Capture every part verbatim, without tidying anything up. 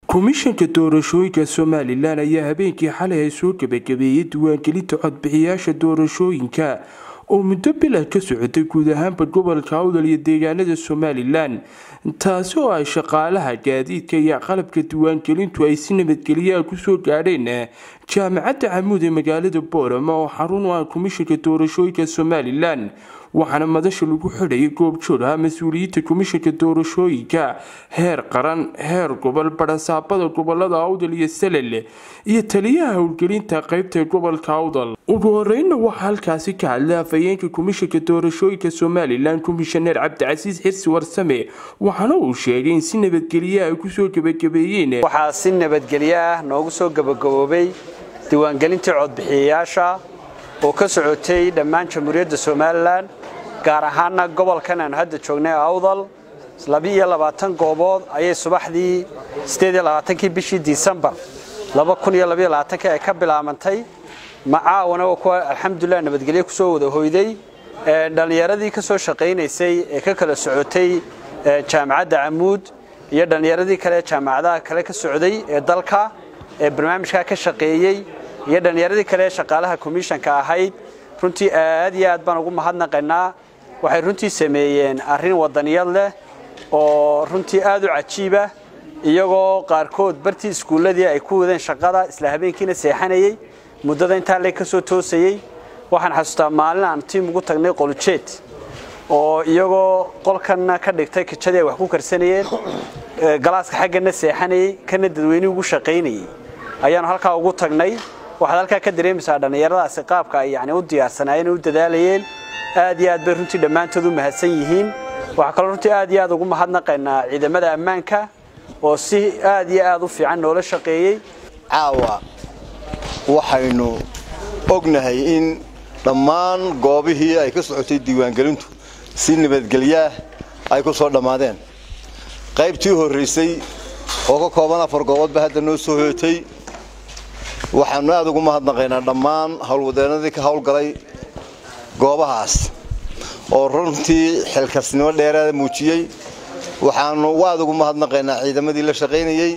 Komishanka doorashooyinka Somaliland ayaa habeenkii xalay ay soo gabagabeeyay diiwaangelinta codbixiyayaasha doorashooyinka oo muddo bil ka socotay guud ahaanba gobolka Awdal iyo deegaanada Somaliland taasi oo ay shaqaalaha gaadiidka iyo qalabka diiwaangelintu ay si nabadgelyo ku soo gaadheen jaamacadda Camuud ee magaalada Boorama oo xarun u ah komishanka doorashooyinka Somaliland waxaana madasha lagu xidhay goob joog ah mas'uuliyiinta komishanka doorashooyinka heer qaran heer gobol barasaabada gobolada Awdal iyo Salel iyo taliyaha howlgelinta qaybta gobolka Awdal ugu horeeyna waxa halkaasi ka hadlay afayeenka komishanka doorashooyinka Somaliland Commissioner Cabdicasiis Xirsi Warsame waxaana uu sheegay in si nabadgelyo ay ku soo gabagabeeyeen waxa si nabadgelyo ah noogu soo gabagaboobay diiwaangelinta codbixiyayaasha oo ka socotay dhammaan jamhuuriyadda Somaliland gaar ahaan gobolkan aan hadda joognay Awdal laba iyo labaatan goobood ayay subaxdii sideed iyo labaatan bishii December laba kun iyo laba iyo labaatan ay ka bilaabantay macaawana oo alxamdulillah nabadgelyo ku soo wada hooyday dhalinyaradii ka soo shaqeynaysay ee ka kala socotay jaamacadda Camuud iyo dhalinyaradii kale jaamacadaha kale ka socday ee dalka ee barnaamijka ka shaqeeyay iyo dhalinyaradii kale shaqaalaha komishanka ahayd runtii aad iyo aad baan ugu mahadnaqaynaa waxay runtii sameeyeen arrin wadaniyad leh oo runtii aad u cajiib ah iyagoo qaarkood bartii iskuuladii ay ku wadeen shaqada isla habeenkiina seexanayay muddada inta la ka soo toosayay waxaan xasuustaa maalin aan tiim ugu tagnay qoljeed oo iyagoo qolkana ka dhigtay kitchadii wax ku karsanayeen galaaska xaggana seexanayay kana dadweynuhu ugu shaqeynayay ayaan halka ugu tagnay waxa halka ka dareemaysaa dhalinyaradaas qaabka ay yani u diyaarsanaayeen u dadaalayeen aad iyo aad bay runtii dhamaantood u mahadsan yihiin waxa kale runtii aad iyo aad ugu mahadnaqaynaa ciidamada ammaanka oo si aad iyo aad u fiican noola shaqeeyay caawa waxaynu ognahay in dhammaan goobihii ay ka socotay diiwaangelintu si nabadgelyo ay ku soo dhamaadeen qaybtii horeysay oo ka kooban afar goobood ba hadda noo soo hootay waxaanu aad ugu mahadnaqaynaa dhammaan howlwadeenadii ka howlgalay goobahaas oo runtii xilkasnimo dheeraad muujiyay waxaanu aad ugu mahadnaqaynaa ciidamadii la shaqeynayay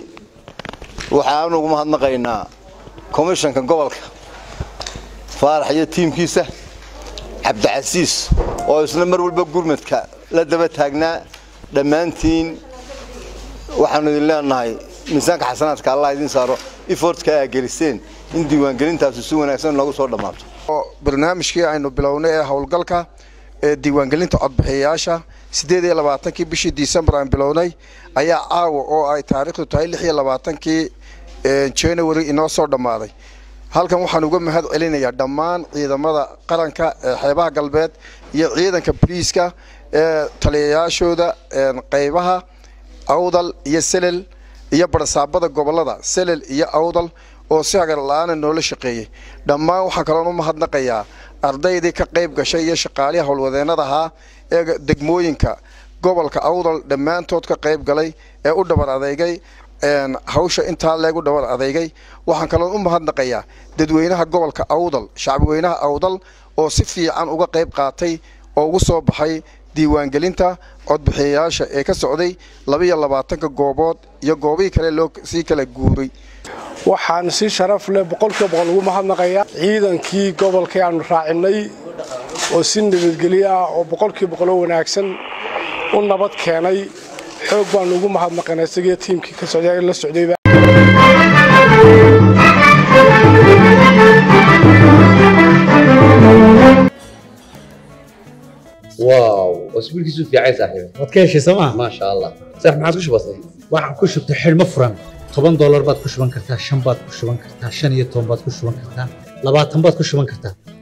waxaanu ugu mahadnaqaynaa komishanka gobolka Faarax iyo tiimkiisa Cabdicasiis oo isla mar walba gurmadka la daba taagnaa dhamaantiin waxaanu idin leenahay miisaanka xasanaadka Allah idin saaro effortka ay geliseen in diiwaangelintaas si wanaagsan lagu soo dhamaato barnaamijkii aynu bilownay ee howlgalka ee diiwaangelinta codbixiyayaasha sideed iyo labaatan bishii December aan bilownay ayaa caawa oo ay taariikhdu tahay lix iyo labaatan January inoo soo dhamaaday halkan waxaan uga mahad celinayaa dhammaan ciidamada qaranka ee xeebaha galbeed iyo ciidanka booliiska ee taliyayaashooda qaybaha Awdal iyo Salel iyo barasaabada gobolada Salel iyo Awdal oo si hagar la'aan noola shaqeeyay dhammaan waxa kale oo mahadnaqayaa ardaydii ka qayb gashay iyo shaqaalaha howlwadeenada ee degmooyinka gobolka Awdal dhamaantood ka qayb galay ee u dhabar adeegay een hawsha inta lagu dhabar adeegay waxaan kale oo mahadnaqayaa dadweynaha gobolka Awdal shacabweynaha Awdal oo si fiican uga qayb qaatay oo ugu soo baxay diiwaangelinta codbixiyayaasha ee ka socday laba iyo labaatan goobood iyo goobii kale loo si kala guuray waxaan si sharaf leh boqolkiiba boqol ugu mahadnaqayaa ciidankii gobolka aan raacinay oo si nabadgelyo ah oo boqolkiiba boqol wanaagsan u nabad keenay xoog baan ugu mahadnaqaynaa isaga tiimkii ka socday la socday واو اسبوع كيسو في عايز صاحبي wadkeeshi sama ما شاء الله صح ما عادش بسيط waxaan ku shubtay xilmo furan toban dollar baad ku shuban kartaa shan baad ku shuban kartaa shan iyo toban baad ku shuban kartaa labaatan baad ku shuban kartaa